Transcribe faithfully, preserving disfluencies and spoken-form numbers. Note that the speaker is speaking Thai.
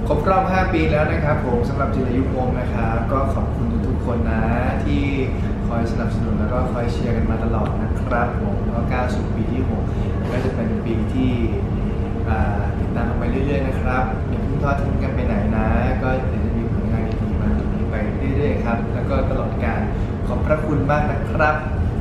ครบรอบห้าปีแล้วนะครับผมสำหรับจิรายุวงศ์นะครับก็ขอบคุณทุกๆคนนะที่คอยสนับสนุนแล้วก็คอยเชียร์กันมาตลอดนะครับผมก็ก้าวสู่ปีที่หกก็จะเป็นปีที่ติดตามกันไปเรื่อยๆนะครับอย่าเพิ่งทอดทิ้งกันไปไหนนะก็เดี๋ยวจะมีผลงานดีๆมาตรงนี้ไปเรื่อยๆครับแล้วก็ตลอดการขอบพระคุณมากนะครับ